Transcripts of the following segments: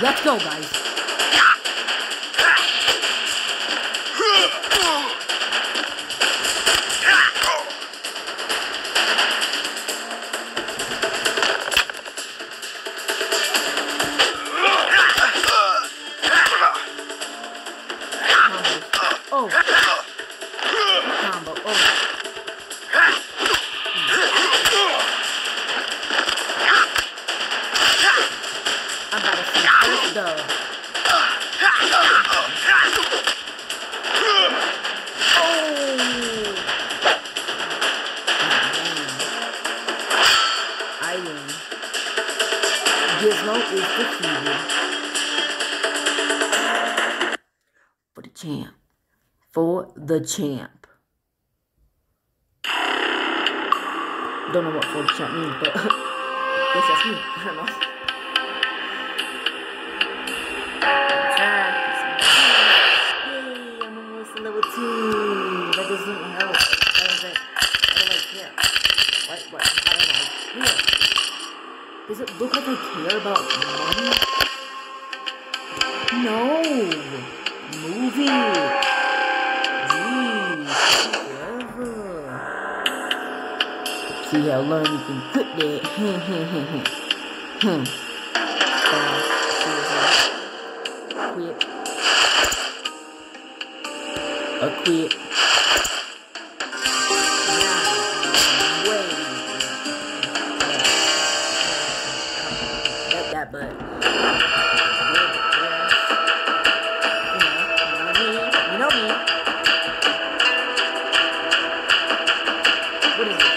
Let's go, guys. Oh. Combo. Oh. I'm about to see first dub. Oh. I win. Gizmo is defeated. For the champ. For the champ. Don't know what for the champ means, but that's just me. I don't know. Yay, I'm almost to level 2. That doesn't help. That is it. I don't like care. What? I don't like care. Does it look like I care about money? No. Movie. See how long you can cook that. Quit. Quit. That butt. You know me. What is this?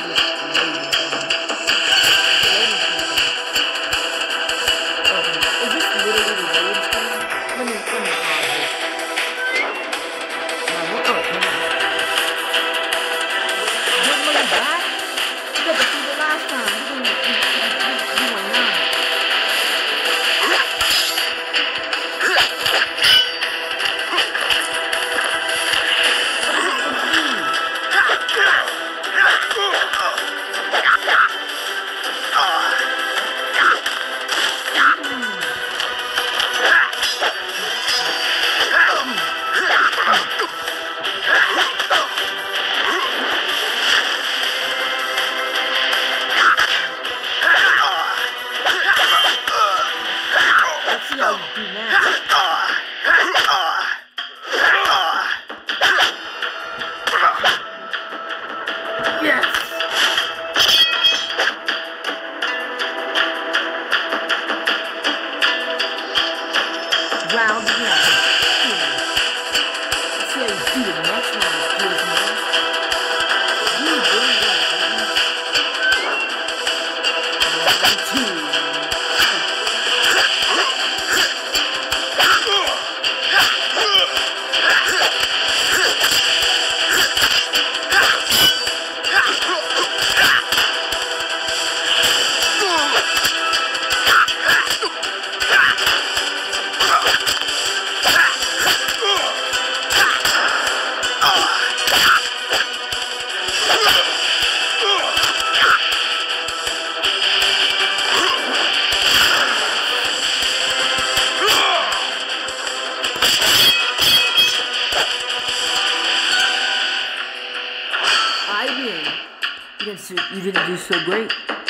You didn't do so great.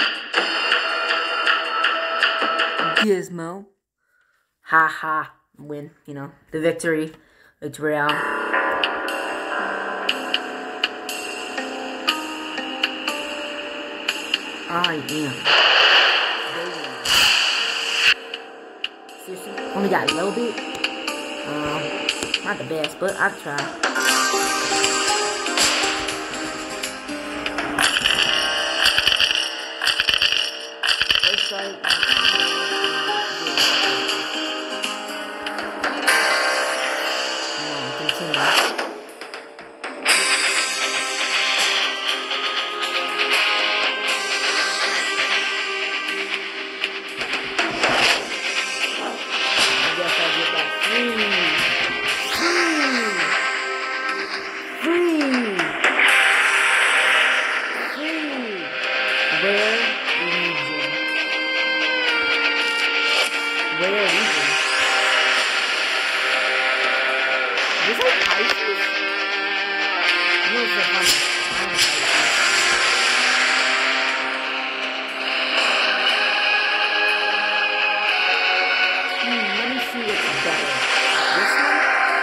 Gizmo. Ha ha. Win, you know, the victory. Victorial. I am. Seriously, only got a little bit. Not the best, but I'll try. rare region. Is this like Pisces? No, it's so funny. Let me see what's better. This one?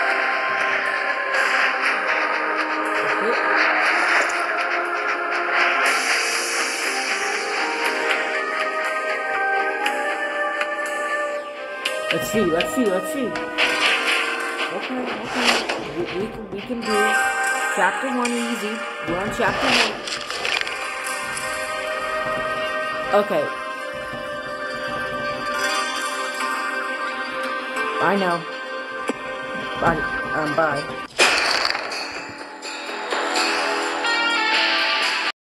Let's see. Okay. We can do chapter 1 easy. We're on chapter 1. Okay. I know. Bye. Bye.